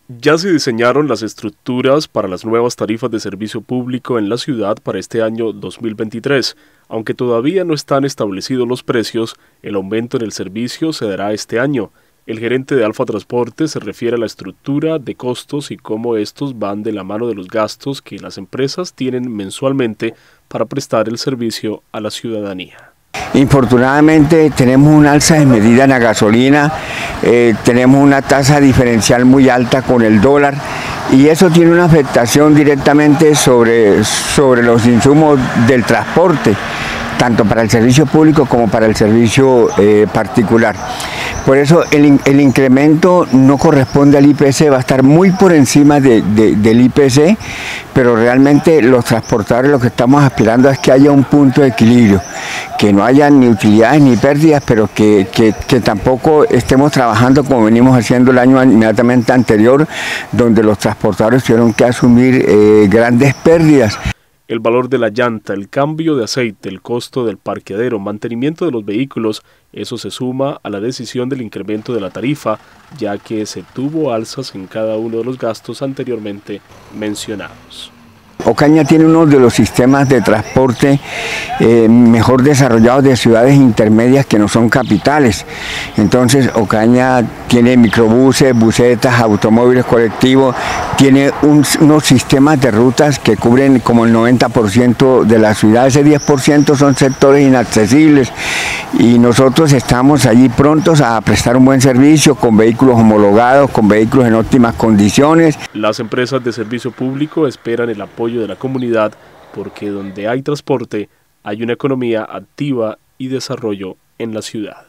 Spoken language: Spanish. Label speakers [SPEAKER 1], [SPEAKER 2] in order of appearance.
[SPEAKER 1] Ya se diseñaron las estructuras para las nuevas tarifas de servicio público en la ciudad para este año 2023. Aunque todavía no están establecidos los precios, el aumento en el servicio se dará este año. El gerente de Alfa Transporte se refiere a la estructura de costos y cómo estos van de la mano de los gastos que las empresas tienen mensualmente para prestar el servicio a la ciudadanía.
[SPEAKER 2] Infortunadamente tenemos un alza desmedida en la gasolina, tenemos una tasa diferencial muy alta con el dólar y eso tiene una afectación directamente sobre los insumos del transporte, tanto para el servicio público como para el servicio particular. Por eso el incremento no corresponde al IPC, va a estar muy por encima del IPC, pero realmente los transportadores lo que estamos aspirando es que haya un punto de equilibrio, que no haya ni utilidades ni pérdidas, pero que tampoco estemos trabajando como venimos haciendo el año inmediatamente anterior, donde los transportadores tuvieron que asumir grandes pérdidas.
[SPEAKER 1] El valor de la llanta, el cambio de aceite, el costo del parqueadero, mantenimiento de los vehículos, eso se suma a la decisión del incremento de la tarifa, ya que se tuvo alzas en cada uno de los gastos anteriormente mencionados.
[SPEAKER 2] Ocaña tiene uno de los sistemas de transporte mejor desarrollados de ciudades intermedias que no son capitales. Entonces Ocaña tiene microbuses, busetas, automóviles colectivos, tiene unos sistemas de rutas que cubren como el 90% de la ciudad, ese 10% son sectores inaccesibles y nosotros estamos allí prontos a prestar un buen servicio con vehículos homologados, con vehículos en óptimas condiciones.
[SPEAKER 1] Las empresas de servicio público esperan el apoyo de la comunidad porque donde hay transporte hay una economía activa y desarrollo en la ciudad.